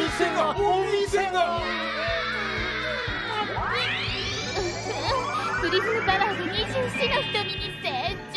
プリズムパワーが24の瞳に成長。